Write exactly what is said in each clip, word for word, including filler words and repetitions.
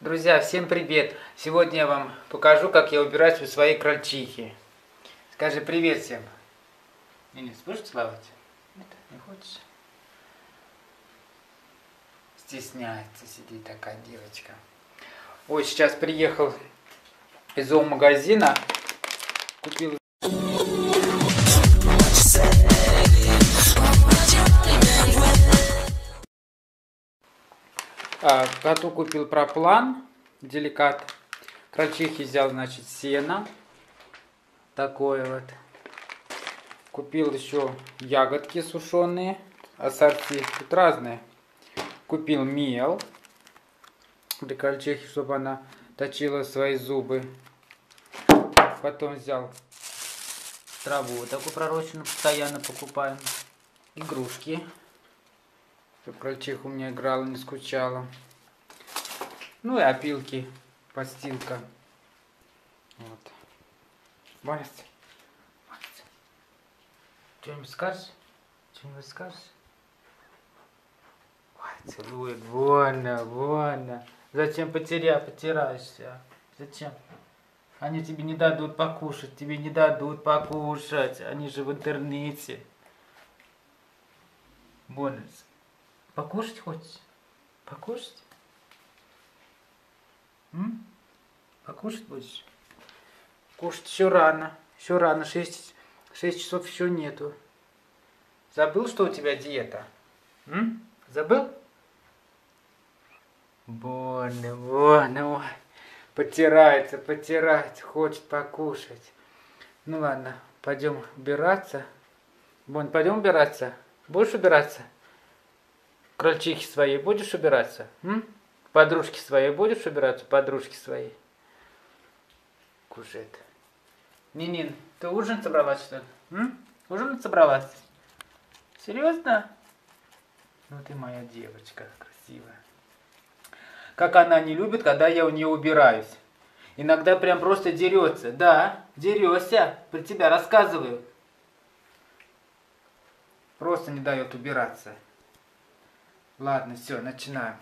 Друзья, всем привет! Сегодня я вам покажу, как я убираюсь у своей крольчихи. Скажи привет всем. Денис, будешь целовать? Нет, не хочешь? Стесняется сидеть такая девочка. Ой, сейчас приехал из зоомагазина. Купил А, коту купил проплан, деликат. Крольчихе взял, значит, сено. Такое вот. Купил еще ягодки сушеные, ассорти. Тут разные. Купил мел для крольчихи, чтобы она точила свои зубы. Потом взял траву такую пророщенную, постоянно покупаем. Игрушки. Чтобы крольчиха у меня играла, не скучала. Ну и опилки, подстилка. Вот. Вася. Вася. Что-нибудь скажешь? Что-нибудь скажешь? Ой, целует. Больно, больно. Зачем потеря, потираешься? Зачем? Они тебе не дадут покушать. Тебе не дадут покушать. Они же в интернете. Больно. Покушать хочешь? Покушать? М? Покушать будешь? Кушать еще рано. Еще рано. шесть, шесть часов еще нету. Забыл, что у тебя диета? М? Забыл? Больно, больно. Ой. Потирается, потирается. Хочет покушать. Ну ладно, пойдем убираться. Бонь, пойдем убираться? Будешь убираться? Крольчихи своей будешь убираться? М? Подружки своей будешь убираться? Подружки своей. Кушает. Нинин, ты ужин собралась, что ли? М? Ужин собралась? Серьезно? Ну ты моя девочка красивая. Как она не любит, когда я у нее убираюсь. Иногда прям просто дерется. Да, дерешься. Про тебя рассказываю. Просто не дает убираться. Ладно, все, начинаем.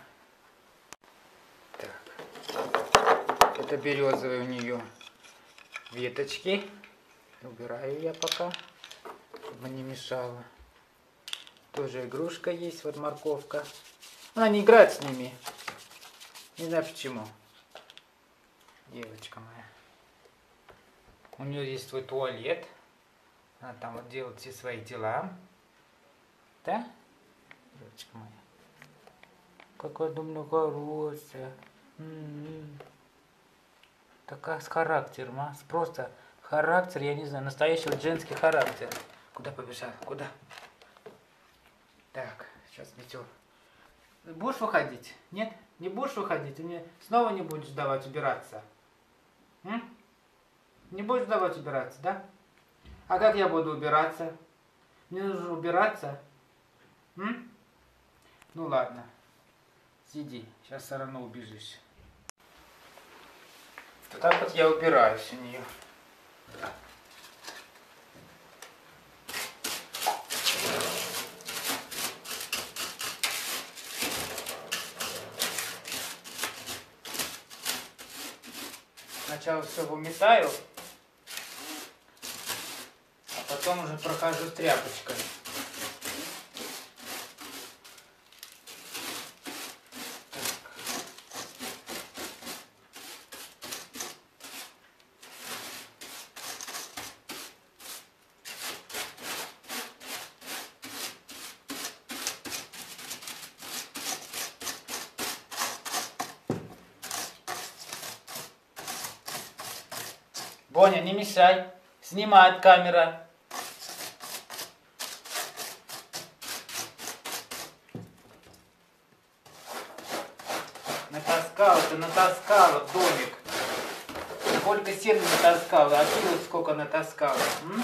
Так. Это березовые у нее веточки. Убираю я пока, чтобы не мешало. Тоже игрушка есть, вот морковка. Она не играет с ними. Не знаю почему. Девочка моя. У нее есть свой туалет. Она там вот делает все свои дела. Да? Девочка моя. Какая думаю хорошая. М-м-м. Такая с характером, а? Просто характер, я не знаю, настоящий вот женский характер. Куда побежал? Куда? Так, сейчас метел. Будешь выходить? Нет? Не будешь выходить? Ты мне снова не будешь давать убираться? М? Не будешь давать убираться, да? А как я буду убираться? Мне нужно убираться? М? Ну ладно. Сиди, сейчас все равно убежишь. Вот так вот я убираюсь у нее. Сначала все выметаю, а потом уже прохожу с тряпочкой. Боня, не мешай. Снимает камера. Натаскала ты, натаскала в домик. Сколько сена натаскала, а ты вот сколько натаскала. М?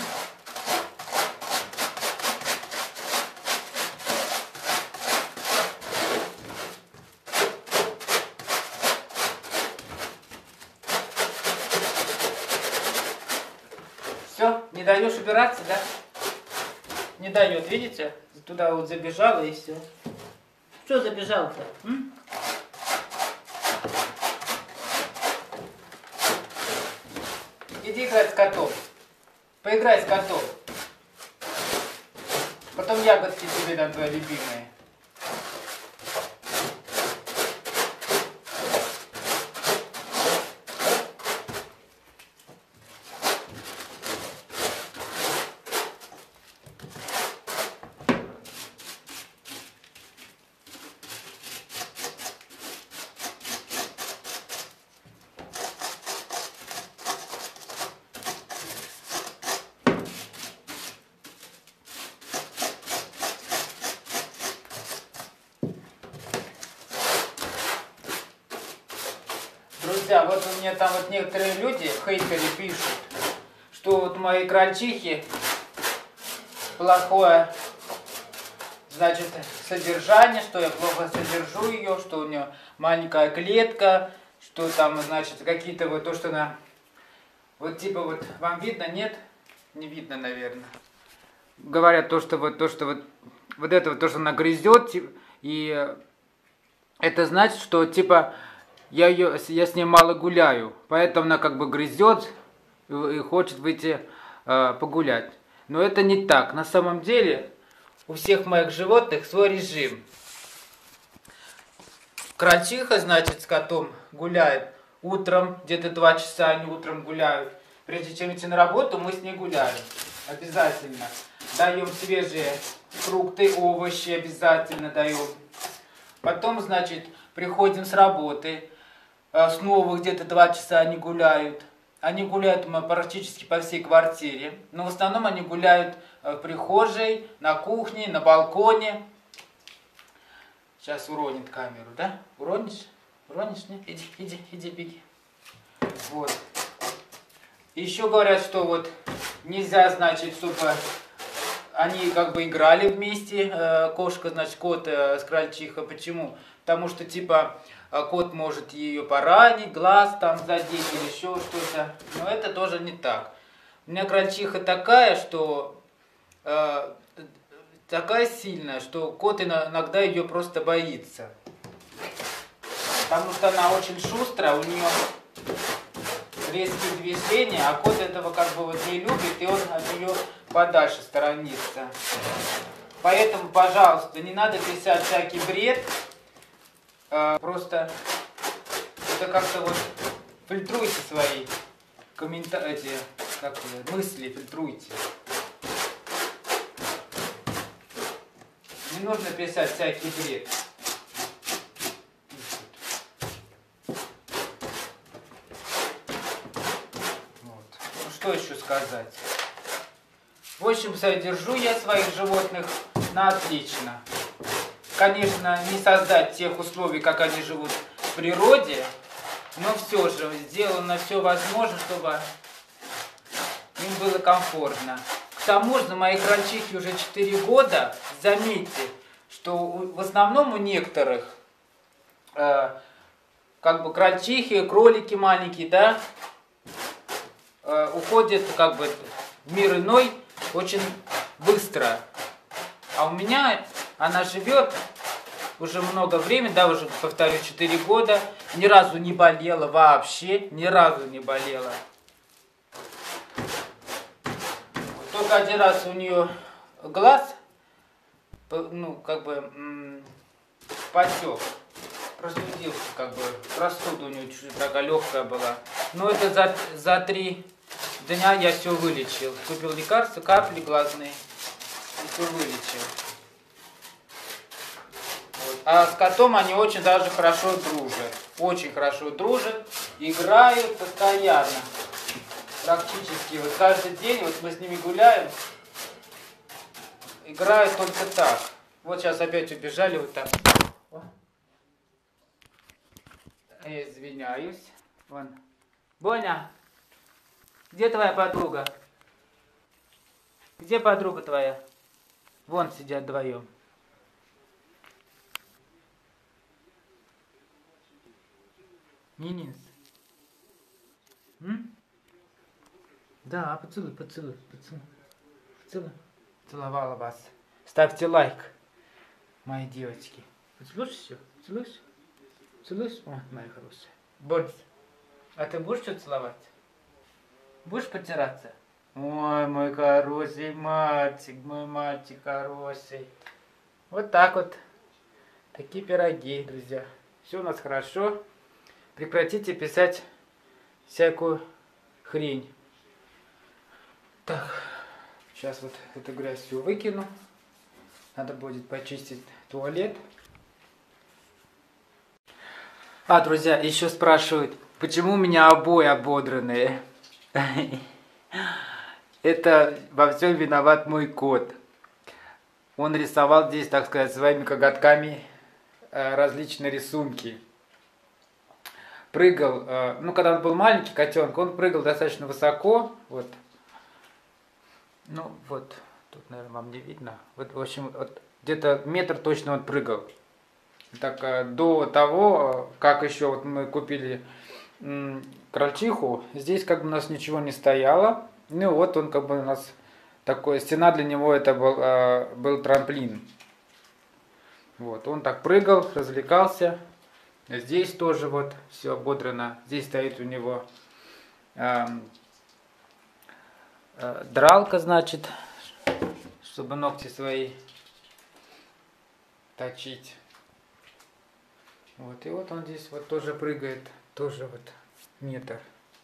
Все, не даешь убираться, да? Не дает, видите? Туда вот забежала и все. Что забежал-то? Иди играть с котом. Поиграй с котом. Потом ягодки тебе дам, твои любимые. Друзья, вот у меня там вот некоторые люди, хейтеры, пишут, что вот мои крольчихи плохое, значит, содержание, что я плохо содержу ее, что у нее маленькая клетка, что там, значит, какие-то вот то, что она, вот типа вот, вам видно, нет? Не видно, наверное. Говорят то, что вот, то, что вот, вот это вот, то, что она грызет, и это значит, что типа я, ее, я с ней мало гуляю, поэтому она как бы грызет и, и хочет выйти э, погулять. Но это не так. На самом деле у всех моих животных свой режим. Крольчиха, значит, с котом гуляет утром, где-то два часа они утром гуляют. Прежде чем идти на работу, мы с ней гуляем. Обязательно. Даем свежие фрукты, овощи, обязательно даем. Потом, значит, приходим с работы. Снова где-то два часа они гуляют. Они гуляют практически по всей квартире. Но в основном они гуляют в прихожей, на кухне, на балконе. Сейчас уронит камеру, да? Уронишь? Уронишь? Нет? Иди, иди, иди, беги. Вот. Еще говорят, что вот нельзя, значит, чтобы они как бы играли вместе. Кошка, значит, кот с крольчихой. Почему? Потому что, типа, кот может ее поранить, глаз там задеть или еще что-то. Но это тоже не так. У меня крольчиха такая, что э, такая сильная, что кот иногда ее просто боится. Потому что она очень шустрая, у нее резкие движения, а кот этого как бы вот не любит, и он от нее подальше сторонится. Поэтому, пожалуйста, не надо писать всякий бред. Просто это как-то вот фильтруйте свои комментарии, эти, как мысли, фильтруйте. Не нужно писать всякий бред. Вот. Ну, что еще сказать? В общем, содержу я своих животных на отлично. Конечно, не создать тех условий, как они живут в природе, но все же сделано все возможное, чтобы им было комфортно. К тому же, мои крольчихи уже четыре года, заметьте, что в основном у некоторых, э, как бы крольчихи, кролики маленькие, да, э, уходят как бы в мир иной очень быстро. А у меня она живет уже много времени, да, уже, повторюсь, четыре года, ни разу не болела вообще, ни разу не болела. Только один раз у нее глаз, ну, как бы, м- потек, простудился, как бы, простуда у нее чуть-чуть такая легкая была. Но это за, за три дня я все вылечил. Купил лекарства, капли глазные, и все вылечил. А с котом они очень даже хорошо дружат. Очень хорошо дружат, играют постоянно. Практически. Вот каждый день вот мы с ними гуляем, играют только так. Вот сейчас опять убежали вот так. Извиняюсь. Вон. Боня, где твоя подруга? Где подруга твоя? Вон сидят вдвоем. Нинис. М? Да, поцелуй, поцелуй, поцелуй. Поцелуй. Целовала вас. Ставьте лайк, мои девочки. Поцелуешь все? Поцелуешь? Поцелуешь? О, моя хорошая. Борис, а ты будешь что целовать? Будешь потираться? Ой, мой хороший мальчик, мой мальчик хороший. Вот так вот. Такие пироги, друзья. Все у нас хорошо. Прекратите писать всякую хрень. Так, сейчас вот эту грязь всю выкину. Надо будет почистить туалет. А, друзья, еще спрашивают, почему у меня обои ободранные? Это во всем виноват мой кот. Он рисовал здесь, так сказать, своими коготками различные рисунки. Прыгал, ну, когда он был маленький котенок, он прыгал достаточно высоко. Вот. Ну, вот. Тут, наверное, вам не видно. Вот, в общем, вот, где-то метр точно он прыгал. Так, до того, как еще вот мы купили м, крольчиху, здесь как бы у нас ничего не стояло. Ну, вот он как бы у нас такой, стена для него это был, э, был трамплин. Вот, он так прыгал, развлекался. Здесь тоже вот все ободрано. Здесь стоит у него э, э, дралка, значит, чтобы ногти свои точить. Вот, и вот он здесь вот тоже прыгает, тоже вот метр.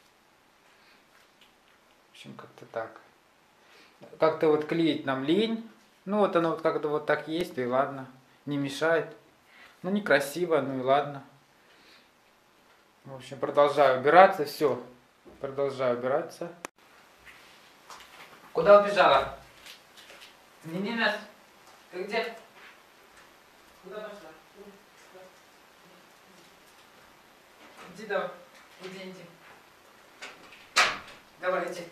В общем, как-то так. Как-то вот клеить нам лень. Ну, вот оно вот как-то вот так есть, и ладно. Не мешает. Ну, некрасиво, ну и ладно. В общем, продолжаю убираться, все. Продолжаю убираться. Куда убежала? Не-не-не, ты где? Куда пошла? Иди давай, иди, иди. Давай, иди.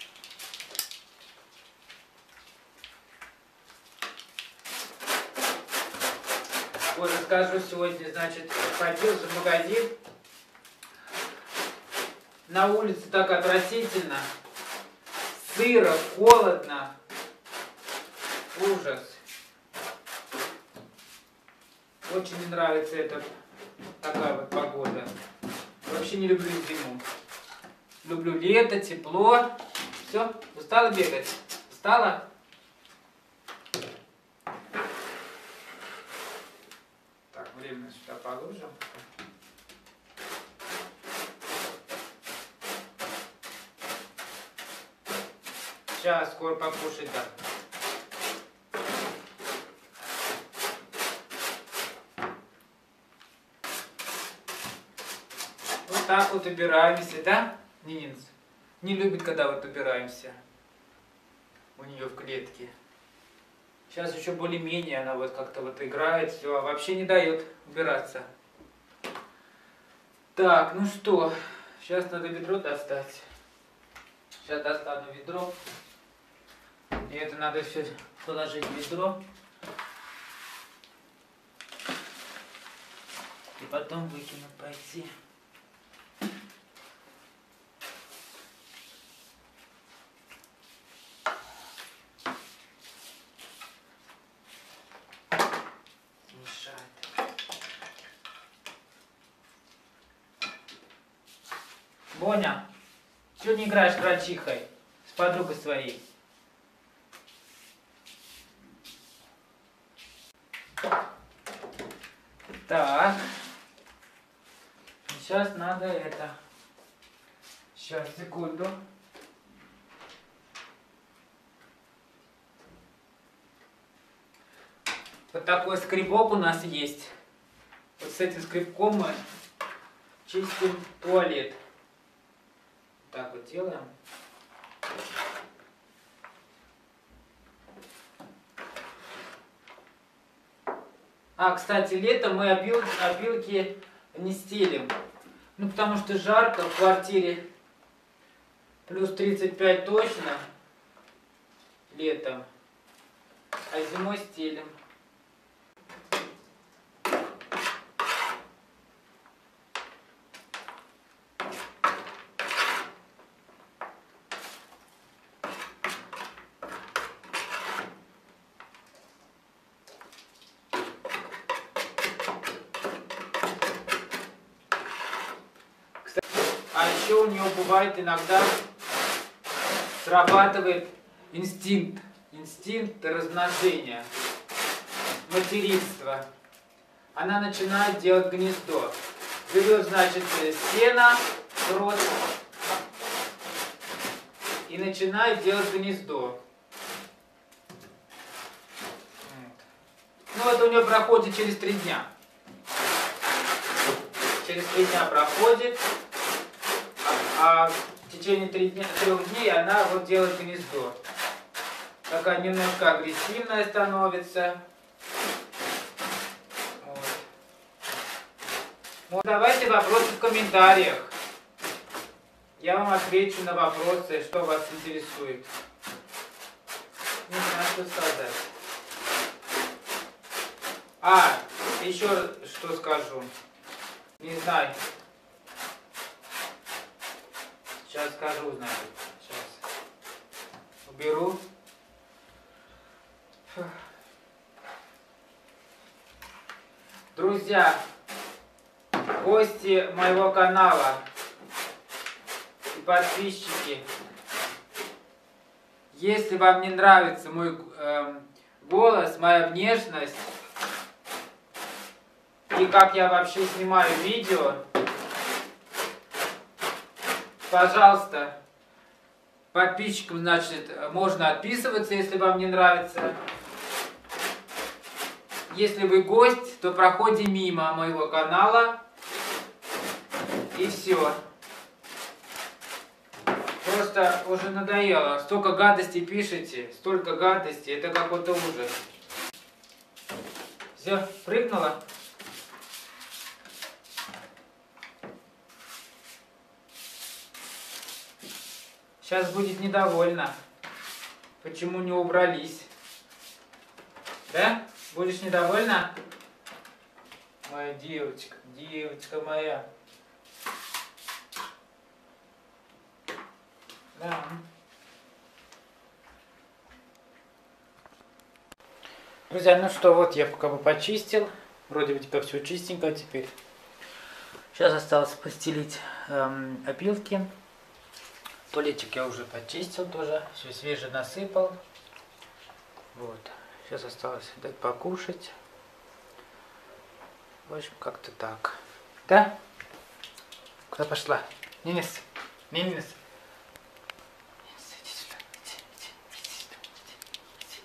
Вот расскажу сегодня, значит, ходил в магазин. На улице так отвратительно. Сыро, холодно. Ужас. Очень не нравится эта такая вот погода. Вообще не люблю зиму. Люблю лето, тепло. Все, устала бегать? Устала? Так, время сюда положим. Сейчас, скоро покушать, да. Вот так вот убираемся, да, Нининс? Не любит, когда вот убираемся. У нее в клетке. Сейчас еще более-менее она вот как-то вот играет, все, а вообще не дает убираться. Так, ну что, сейчас надо ведро достать. Сейчас достану ведро. И это надо все положить в ведро. И потом выкинуть пойти. Боня, чего не играешь крольчихой с подругой своей? Так, сейчас надо это. Сейчас, секунду. Вот такой скребок у нас есть. Вот с этим скребком мы чистим туалет. Так вот делаем. А, кстати, летом мы опил, опилки не стелим. Ну, потому что жарко в квартире. Плюс тридцать пять точно. Летом. А зимой стелим. А еще у нее бывает иногда срабатывает инстинкт, инстинкт размножения, материнства. Она начинает делать гнездо. Берет, значит, сено в рот и начинает делать гнездо. Ну, это у нее проходит через три дня. Через три дня проходит, а в течение трех дней она вот делает гнездо. Такая немножко агрессивная становится. Вот. Ну, давайте вопросы в комментариях. Я вам отвечу на вопросы, что вас интересует. Не знаю, что сказать. А, еще что скажу. Не знаю. Сейчас скажу, значит. Сейчас. Уберу. Фух. Друзья, гости моего канала и подписчики, если вам не нравится мой э, голос, моя внешность, и как я вообще снимаю видео, пожалуйста, подписчикам, значит, можно отписываться, если вам не нравится. Если вы гость, то проходите мимо моего канала, и все. Просто уже надоело. Столько гадостей пишете, столько гадостей, это какой-то ужас. Все, прыгнула? Сейчас будет недовольна. Почему не убрались? Да? Будешь недовольна? Моя девочка, девочка моя. Да. Друзья, ну что, вот я пока бы почистил. Вроде бы теперь все чистенько теперь. Сейчас осталось постелить эм, опилки. Туалетик я уже почистил тоже, все свеже насыпал. Вот. Сейчас осталось дать покушать. В общем, как-то так. Да? Куда пошла? Нинес, Нинес. Иди сюда. Иди, иди, иди сюда. Иди, иди.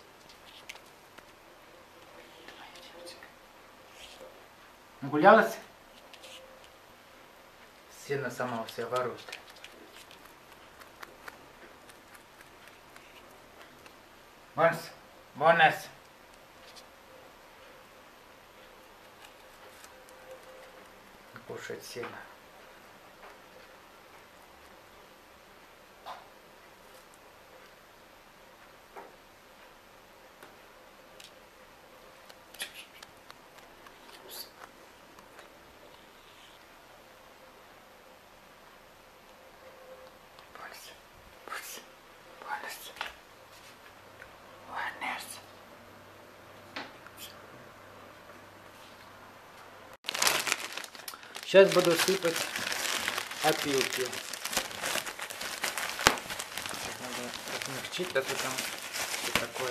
Моя девочка. Нагулялась? Сено сама у себя ворует. Бонс, бонус. Кушать сено. Сейчас буду сыпать опилки. Надо отмягчить, а то там что такое.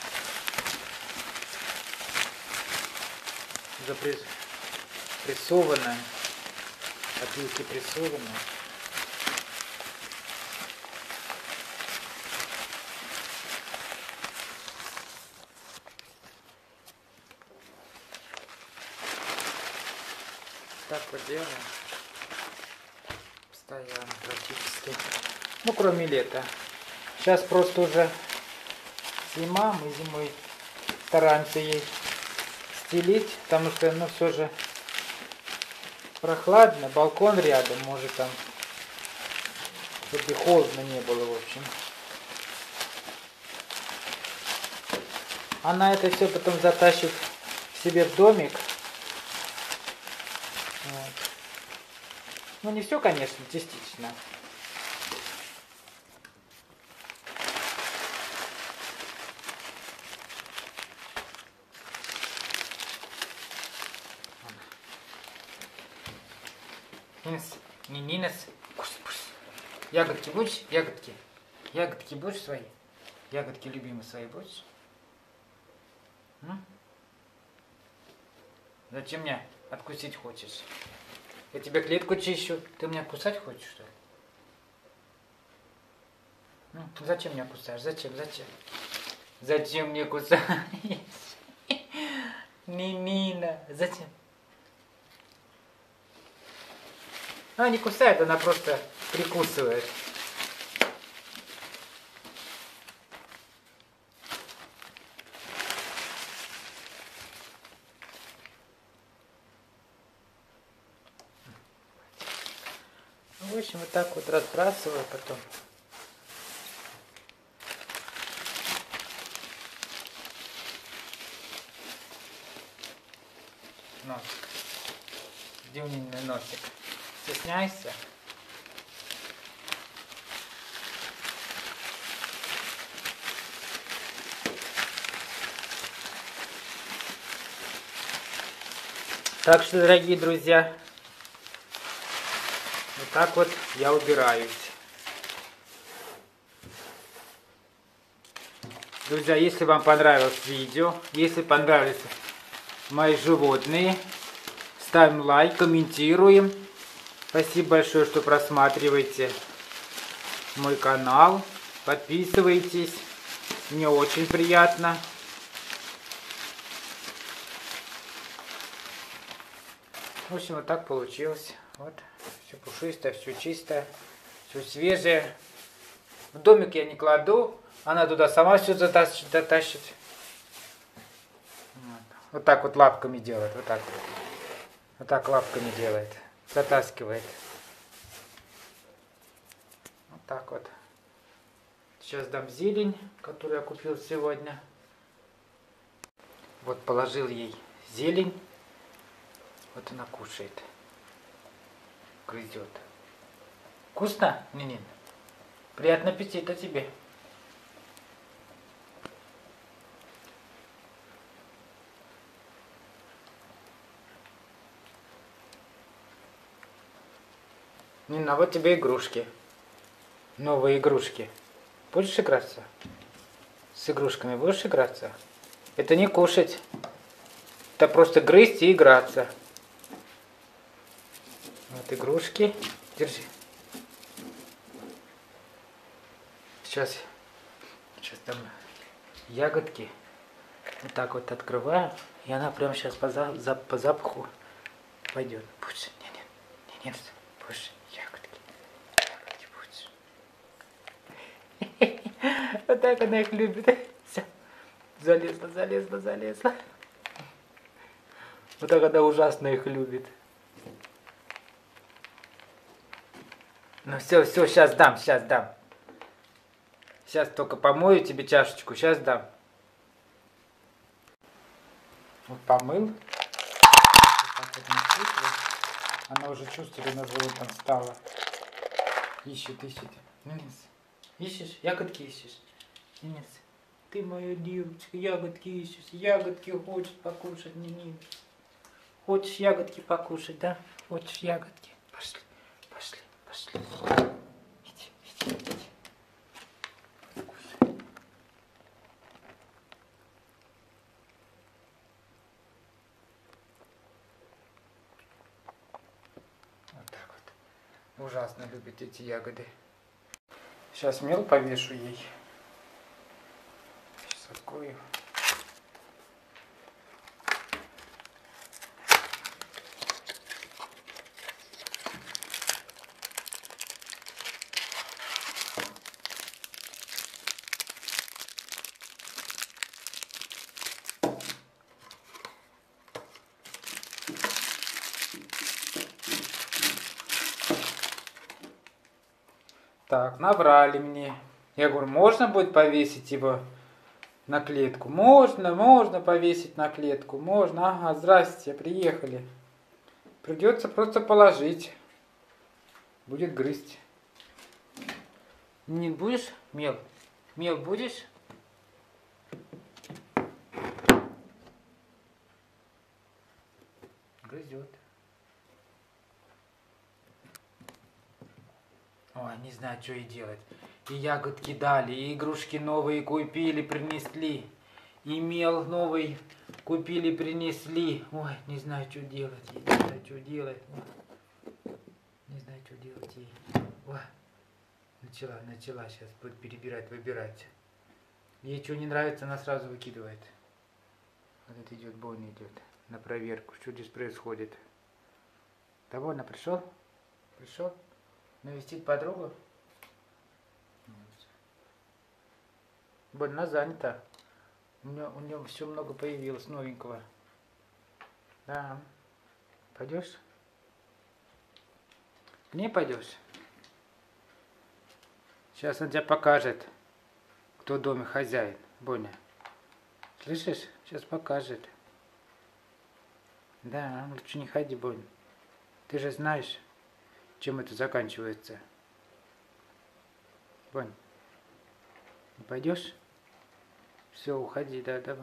Запрессованное. Опилки прессованные. Так вот делаем. Постоянно практически. Ну, кроме лета. Сейчас просто уже зима. Мы зимой стараемся ей стелить. Потому что, ну, все же прохладно. Балкон рядом. Может там, чтобы холодно не было, в общем. Она это все потом затащит к себе в домик. Вот. Ну, не все, конечно, частично. Нинес, не Нинес. Ягодки будешь? Ягодки. Ягодки будешь свои? Ягодки любимые свои будешь? М? Зачем меня откусить хочешь? Я тебе клетку чищу. Ты меня кусать хочешь, что ли? Ну, зачем меня кусаешь? Зачем? Зачем? Зачем мне кусаешь? Мимина. Зачем? Она не кусает, она просто прикусывает. В общем, вот так вот разбрасываю потом. Носик. Где у меня носик? Стесняйся? Так что, дорогие друзья, вот так вот я убираюсь. Друзья, если вам понравилось видео, если понравились мои животные, ставим лайк, комментируем. Спасибо большое, что просматриваете мой канал. Подписывайтесь. Мне очень приятно. В общем, вот так получилось. Вот, все пушистое, все чистое, все свежее. В домик я не кладу, она туда сама все затащит. затащит. Вот. Вот так вот лапками делает, вот так вот. Вот так лапками делает, затаскивает. Вот так вот. Сейчас дам зелень, которую я купил сегодня. Вот положил ей зелень. Вот она кушает. Грызет. Вкусно, Нинин? Приятного аппетита тебе. Нина, вот тебе игрушки. Новые игрушки. Будешь играться? С игрушками будешь играться? Это не кушать. Это просто грызть и играться. Вот игрушки. Держи. Сейчас, сейчас там ягодки. Вот так вот открываю. И она прямо сейчас по, за, за, по запаху пойдет. Будешь? Нет, нет, нет, будешь ягодки. Ягодки будешь. Вот так она их любит. Все. Залезла, залезла, залезла. Вот так она ужасно их любит. Ну все, все, сейчас дам, сейчас дам. Сейчас только помою тебе чашечку, сейчас дам. Вот помыл. Она уже чувствует, на животом стала. Ищет, ищет. Нинис, ищешь? Ягодки ищешь? Нинис, ты моя девочка, ягодки ищешь. Ягодки хочешь покушать, Нинис. Хочешь ягодки покушать, да? Хочешь ягодки? Пошли, пошли, пошли. Иди, иди, иди. Кушай. Вот так вот. Ужасно любит эти ягоды. Сейчас мел повешу ей. Сейчас открою. Так, набрали мне. Я говорю, можно будет повесить его на клетку? Можно, можно повесить на клетку. Можно. Ага, здрасте, приехали. Придется просто положить. Будет грызть. Не будешь? Мел? Мел будешь? Грызет. Ой, не знаю, что ей делать. И ягодки дали, и игрушки новые купили, принесли. И мел новый купили, принесли. Ой, не знаю, что делать ей, не знаю, что делать. Ой. Не знаю, что делать ей. Ой. Начала, начала, сейчас будет перебирать, выбирать. Ей что не нравится, она сразу выкидывает. Вот это идет, Боня идет на проверку, что здесь происходит. Довольно пришел? Пришел? Навестить подругу? Боль, она занята. У нее, у нее все много появилось новенького. Да. Пойдешь? К ней пойдешь? Сейчас он тебе покажет, кто в доме хозяин. Боня. Слышишь? Сейчас покажет. Да, лучше не ходи, Бонь. Ты же знаешь, чем это заканчивается. Бонь. Не пойдешь? Все, уходи, да, давай.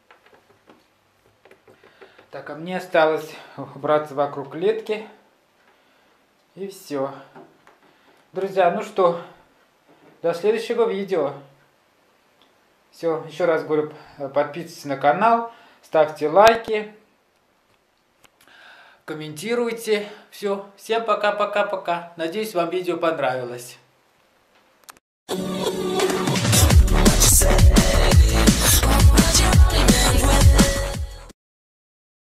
Так, а мне осталось убраться вокруг клетки. И все. Друзья, ну что, до следующего видео. Все, еще раз говорю, подписывайтесь на канал, ставьте лайки, комментируйте. Все, всем пока-пока-пока. Надеюсь, вам видео понравилось.